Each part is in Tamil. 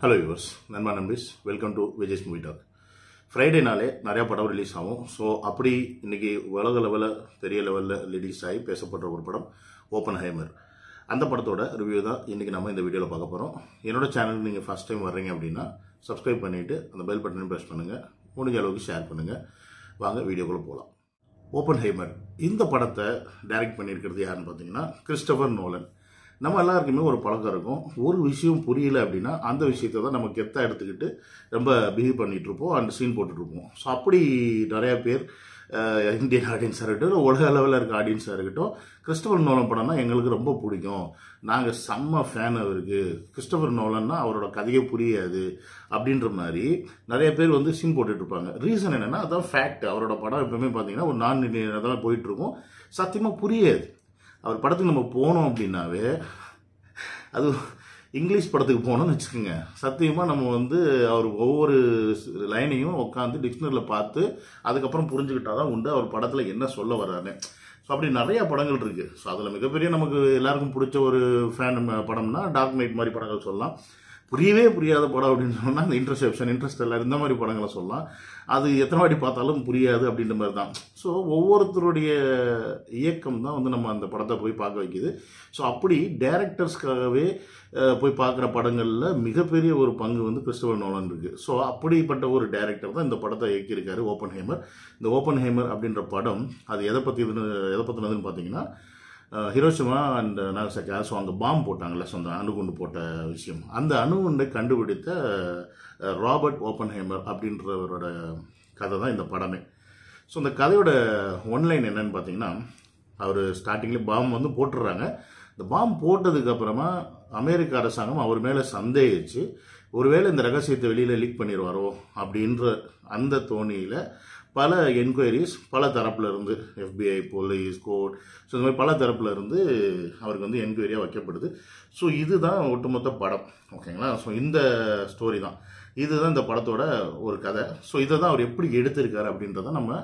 Hello viewers, Nanma Nambis, welcome to Vijay's Movie Talk. Friday நாளே நிறைய படம் ரிலீஸ் ஆகும். ஸோ அப்படி இன்னைக்கு உலக லெவலில் பெரிய லெவலில் ரிலீஸ் ஆகி பேசப்படுற ஒரு படம் ஓப்பன்ஹைமர். அந்த படத்தோட ரிவ்யூ தான் இன்னைக்கு நம்ம இந்த வீடியோவில் பார்க்க போகிறோம். என்னோட சேனலுக்கு நீங்கள் ஃபர்ஸ்ட் டைம் வர்றீங்க அப்படின்னா சப்ஸ்கிரைப் பண்ணிவிட்டு அந்த பெல் பட்டனையும் ப்ரெஸ் பண்ணுங்கள், முடிஞ்ச அளவுக்கு ஷேர் பண்ணுங்கள். வாங்க வீடியோக்குள்ளே போகலாம். ஓப்பன்ஹைமர் இந்த படத்தை டைரக்ட் பண்ணியிருக்கிறது யாருன்னு பார்த்தீங்கன்னா கிறிஸ்டோபர் நோலன். நம்ம எல்லாருக்குமே ஒரு பழக்கம் இருக்கும், ஒரு விஷயம் புரியல அப்படின்னா அந்த விஷயத்தை தான் நம்ம கெத்தாக எடுத்துக்கிட்டு ரொம்ப பிஹேவ் பண்ணிகிட்டு இருப்போம், அந்த சீன் போட்டுட்ருப்போம். ஸோ அப்படி நிறையா பேர் இந்தியன் ஆடியன்ஸாக இருக்கட்டும், உலக அளவில் இருக்க ஆடியன்ஸாக இருக்கட்டும், கிறிஸ்டோபர் நோலன் படம்னா எங்களுக்கு ரொம்ப பிடிக்கும், நாங்கள் செம்ம ஃபேன் அவருக்கு, கிறிஸ்டோபர் நோலன்னா அவரோட கதையே புரியாது அப்படின்ற மாதிரி நிறைய பேர் வந்து சீன் போட்டுட்ருப்பாங்க. ரீசன் என்னென்னா அதான் ஃபேக்ட். அவரோட படம் எப்பவுமே பார்த்தீங்கன்னா ஒரு நான் லினியராக தான் போயிட்டுருக்கும், சத்தியமாக புரியாது. அவர் படத்துக்கு நம்ம போனோம் அப்படின்னாவே, அது இங்கிலீஷ் படத்துக்கு போனோம்னு வச்சுக்கோங்க, சத்தியமாக நம்ம வந்து அவர் ஒவ்வொரு லைனையும் உட்காந்து டிக்ஷனரியில் பார்த்து அதுக்கப்புறம் புரிஞ்சுக்கிட்டா தான் உண்டு அவர் படத்தில் என்ன சொல்ல வர்றாரு. ஸோ அப்படி நிறையா படங்கள் இருக்குது. ஸோ அதில் மிகப்பெரிய நமக்கு எல்லாருக்கும் பிடிச்ச ஒரு ஃபேன் படம்னா டார்க் நைட் மாதிரி படங்கள் சொல்லலாம். புரியவே புரியாத படம் அப்படின்னு சொன்னால் அந்த இன்ட்ரெஸ்டெல்லாம் இந்த மாதிரி படங்களை சொல்லலாம். அது எத்தனை வாட்டி பார்த்தாலும் புரியாது அப்படின்ற மாதிரி தான். ஸோ ஒவ்வொருத்தருடைய இயக்கம் தான் வந்து நம்ம அந்த படத்தை போய் பார்க்க வைக்குது. ஸோ அப்படி டைரக்டர்ஸ்க்காகவே போய் பார்க்குற படங்களில் மிகப்பெரிய ஒரு பங்கு வந்து கிறிஸ்டோபர் நோலன் இருக்குது. ஸோ அப்படிப்பட்ட ஒரு டைரக்டர் தான் இந்த படத்தை இயக்கியிருக்காரு ஓப்பன்ஹைமர். இந்த ஓப்பன்ஹைமர் அப்படின்ற படம் அது எதை பற்றினதுன்னு பார்த்தீங்கன்னா, ஹிரோஷிமா அண்ட் நாகசாக்கி, ஸோ அங்கே பாம்பு போட்டாங்கல்ல, ஸோ அந்த அணுகுண்டு போட்ட விஷயம், அந்த அணுகுண்டை கண்டுபிடித்த ராபர்ட் ஓப்பன்ஹைமர் அப்படின்றவரோட கதை தான் இந்த படமே. ஸோ இந்த கதையோட ஒன்லைன் என்னன்னு பார்த்தீங்கன்னா, அவர் ஸ்டார்டிங்லேயே பாம்பு வந்து போட்டுடுறாங்க. இந்த பாம்பு போட்டதுக்கப்புறமா அமெரிக்க அரசாங்கம் அவர் மேலே சந்தேகிச்சு ஒருவேளை இந்த ரகசியத்தை வெளியில் லீக் பண்ணிடுவாரோ அப்படின்ற அந்த தோணியில் பல என்கொயரிஸ் பல தரப்பில் இருந்து, FBI, போலீஸ், கோர்ட், ஸோ இந்த மாதிரி பல தரப்பில் இருந்து அவருக்கு வந்து என்கொயரியாக வைக்கப்படுது. ஸோ இதுதான் ஒட்டுமொத்த படம், ஓகேங்களா. ஸோ இந்த ஸ்டோரி தான், இதுதான் இந்த படத்தோட ஒரு கதை. ஸோ இதை தான் அவர் எப்படி எடுத்திருக்காரு அப்படின்றத நம்ம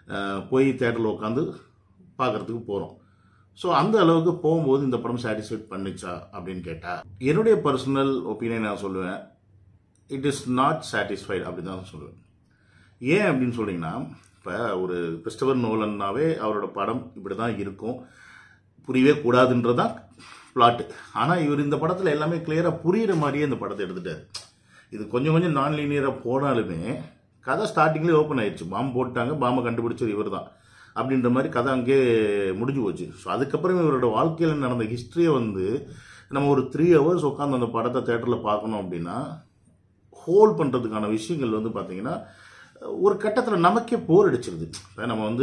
போய் தேட்டரில் உட்காந்து பார்க்குறதுக்கு போகிறோம். ஸோ அந்த அளவுக்கு போகும்போது இந்த படம் சாட்டிஸ்ஃபைட் பண்ணிச்சா அப்படின்னு கேட்டால், என்னுடைய பர்சனல் ஒப்பீனியன் நான் சொல்லுவேன், இட் இஸ் நாட் சாட்டிஸ்ஃபைட் அப்படின்னு தான் சொல்லுவேன். ஏன் அப்படின்னு சொல்லிங்கன்னா, இப்போ ஒரு கிறிஸ்டோபர் நோலன்னாவே அவரோட படம் இப்படி தான் இருக்கும், புரியவே கூடாதுன்றதான் பிளாட்டு. ஆனால் இவர் இந்த படத்தில் எல்லாமே கிளியராக புரிகிற மாதிரியே இந்த படத்தை எடுத்துட்டார். இது கொஞ்சம் கொஞ்சம் நான் லீனியராக போனாலுமே கதை ஸ்டார்டிங்லேயே ஓப்பன் ஆயிடுச்சு. பாம்பு போட்டாங்க, பாம்பை கண்டுபிடிச்சது இவர் தான் அப்படின்ற மாதிரி கதை அங்கேயே முடிஞ்சு போச்சு. ஸோ அதுக்கப்புறம் இவரோட வாழ்க்கையில் நடந்த ஹிஸ்ட்ரியை வந்து நம்ம ஒரு 3 hours உட்காந்து அந்த படத்தை தேட்டரில் பார்க்கணும் அப்படின்னா, ஹோல்ட் பண்ணுறதுக்கான விஷயங்கள் வந்து பார்த்தீங்கன்னா ஒரு கட்டத்தில் நமக்கே போர் அடிச்சிருது. நம்ம வந்து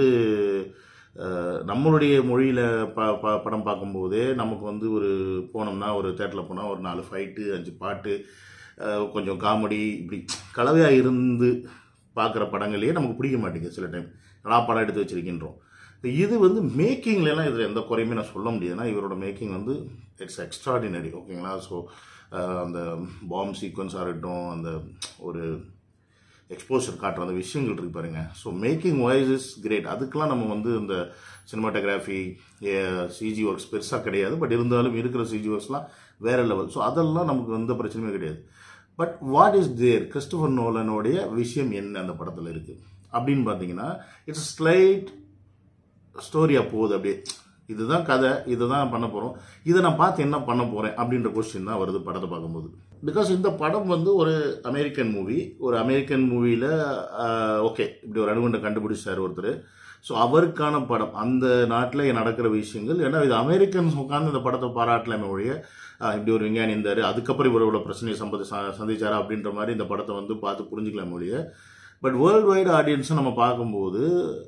நம்மளுடைய மொழியில் படம் பார்க்கும்போதே நமக்கு வந்து ஒரு போனோம்னா, ஒரு தேட்டரில் போனால் ஒரு 4 ஃபைட்டு 5 பாட்டு கொஞ்சம் காமெடி இப்படி கலவையாக இருந்து பார்க்குற படங்களையே நமக்கு பிடிக்க மாட்டேங்குது. சில டைம் நான் படம் எடுத்து வச்சிருக்கின்றோம். இது வந்து மேக்கிங்லாம் இதில் எந்த குறையுமே நான் சொல்ல முடியாதுன்னா, இவரோட மேக்கிங் வந்து இட்ஸ் எக்ஸ்ட்ராடினரி, ஓகேங்களா. ஸோ அந்த பாம்பு சீக்வன்ஸாக இருக்கட்டும், அந்த ஒரு எக்ஸ்போசர் காட்டுற அந்த விஷயங்கள் இருக்கு பாருங்க. So making wise is great. அதுக்கெலாம் நம்ம வந்து இந்த சினிமாட்டோகிராஃபி, சிஜி ஒர்க்ஸ் பெருசாக கிடையாது, பட் இருந்தாலும் இருக்கிற சிஜி ஒர்க்ஸ்லாம் வேற லெவல். ஸோ அதெல்லாம் நமக்கு எந்த பிரச்சனையுமே கிடையாது. But what is there, Christopher நோலனுடைய விஷயம் என்ன அந்த படத்தில் இருக்குது அப்படின்னு பார்த்தீங்கன்னா, இட்ஸ் ஸ்லைட் ஸ்டோரியாக போகுது. அப்படியே இதுதான் கதை, இதை தான் பண்ண போகிறோம், இதை நான் பார்த்து என்ன பண்ண போகிறேன் அப்படின்ற கொஸ்டின் தான் வருது படத்தை பார்க்கும்போது. பிகாஸ் இந்த படம் வந்து ஒரு அமெரிக்கன் மூவி. ஒரு அமெரிக்கன் மூவியில் ஓகே இப்படி ஒரு அணுகுண்டை கண்டுபிடிச்சார் ஒருத்தர். ஸோ அவருக்கான படம், அந்த நாட்டில் நடக்கிற விஷயங்கள். ஏன்னா இது அமெரிக்கன்ஸ் உட்காந்து இந்த படத்தை பாராட்டலாமே ஒழிய, இப்படி ஒரு விஞ்ஞானி இருந்தார், அதுக்கப்புறம் இவரோட பிரச்சனையை சந்திச்சாரா அப்படின்ற மாதிரி இந்த படத்தை வந்து பார்த்து புரிஞ்சுக்கலாம் ஒழிய, பட் வேர்ல்டு வைடு ஆடியன்ஸை நம்ம பார்க்கும்போது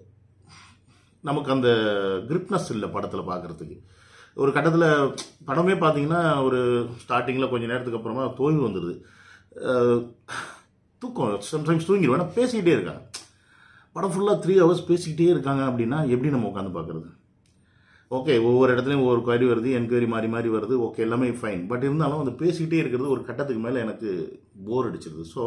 நமக்கு அந்த கிரிப்னஸ் இல்லை படத்தில் பார்க்குறதுக்கு. ஒரு கட்டத்தில் படமே பார்த்தீங்கன்னா ஒரு ஸ்டார்டிங்கில் கொஞ்சம் நேரத்துக்கு அப்புறமா தோல்வி வந்துடுது, தூக்கம், சம்டைம்ஸ் தூங்கிடுவேன். ஆனால் பேசிக்கிட்டே இருக்காங்க, படம் ஃபுல்லாக 3 hours பேசிக்கிட்டே இருக்காங்க அப்படின்னா எப்படி நம்ம உட்காந்து பார்க்குறது? ஓகே, ஒவ்வொரு இடத்துலையும் ஒவ்வொரு குவாரி வருது, என்கொயரி மாறி மாறி வருது, ஓகே எல்லாமே ஃபைன். பட் இருந்தாலும் அந்த பேசிக்கிட்டே இருக்கிறது ஒரு கட்டத்துக்கு மேலே எனக்கு போர் அடிச்சிருது. ஸோ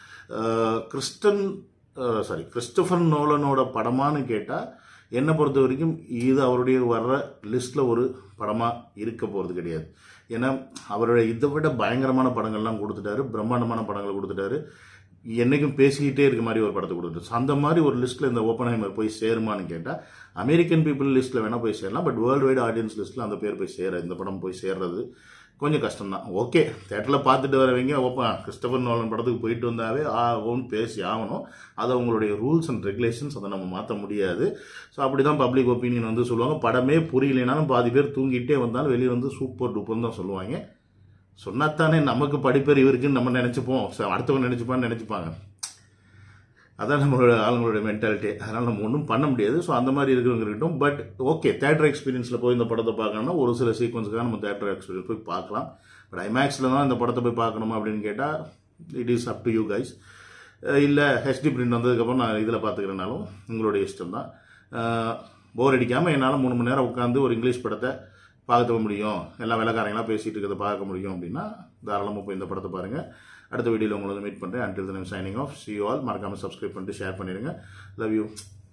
கிறிஸ்டோபர் நோலனோட படமானு கேட்டால் என்னை பொறுத்த வரைக்கும் இது அவருடைய வர்ற லிஸ்ட்டில் ஒரு படமாக இருக்க போகிறது கிடையாது. ஏன்னா அவருடைய இதை விட பயங்கரமான படங்கள்லாம் கொடுத்துட்டாரு, பிரம்மாண்டமான படங்களை கொடுத்துட்டாரு, என்றைக்கும் பேசிக்கிட்டே இருக்க மாதிரி ஒரு படத்தை கொடுத்துட்டு அந்த மாதிரி ஒரு லிஸ்ட்டில் இந்த ஓப்பன்ஹைமர் போய் சேருமான்னு கேட்டால் அமெரிக்கன் பீப்புள் லிஸ்ட்டில் வேணால் போய் சேரலாம். பட் வேர்ல்டு வைடு ஆடியன்ஸ் லிஸ்ட்டில் அந்த பேர் போய் இந்த படம் போய் சேர்றது கொஞ்சம் கஷ்டம் தான். ஓகே, தேட்டரில் பார்த்துட்டு வரவங்க கிறிஸ்டபர் நோலன் படத்துக்கு போயிட்டு வந்தாவே ஆகும்னு பேசி ஆகணும். அது அவங்களுடைய ரூல்ஸ் அண்ட் ரெகுலேஷன்ஸ், அதை நம்ம மாற்ற முடியாது. ஸோ அப்படி தான் பப்ளிக் ஒப்பீனியன் வந்து சொல்லுவாங்க. படமே புரியலைனாலும் பாதி பேர் தூங்கிட்டே வந்தாலும் வெளியே வந்து சூப்பர் டூப்பர்னு தான் சொல்லுவாங்க. சொன்னாத்தானே நமக்கு படிப்பறிவு இருக்குன்னு நம்ம நினச்சிப்போம், அடுத்தவங்க நினச்சிப்பான்னு நினச்சிப்பாங்க. அதான் நம்மளோட ஆளுங்களோட மென்டாலிட்டி. அதனால் நம்ம ஒன்றும் பண்ண முடியாது. ஸோ அந்த மாதிரி இருக்கிறவங்க இருக்கட்டும். பட் ஓகே, தேட்டர் எக்ஸ்பீரியன்ஸில் போய் இந்த படத்தை பார்க்கணும்னா ஒரு சில சீக்வன்ஸுக்காக நம்ம தேட்டர் எக்ஸ்பீரியன்ஸ் போய் பார்க்கலாம். பட் ஐமேக்ஸில் தான் இந்த படத்தை போய் பார்க்கணுமா அப்படின்னு கேட்டால் it is up to you guys. இல்லை ஹெச்டி பிரிண்ட் வந்ததுக்கப்புறம் நான் இதில் பார்த்துக்கிறனாலும் உங்களுடைய இஷ்டம் தான். போர் அடிக்காமல் என்னால் 3 மணி நேரம் உட்காந்து ஒரு இங்கிலீஷ் படத்தை பார்க்க முடியும், எல்லா வேலைக்காரங்களாம் பேசிகிட்டு இருக்கிறத பார்க்க முடியும் அப்படின்னா தாராளமாக போய் இந்த படத்தை பாருங்கள். அடுத்த வீடியோவில் உங்களை மீட் பண்ணுறேன். Until then I'm signing off. see you all. மறக்காமல் சப்ஸ்கிரைப் பண்ணிட்டு ஷேர் பண்ணிடுங்க. Love you.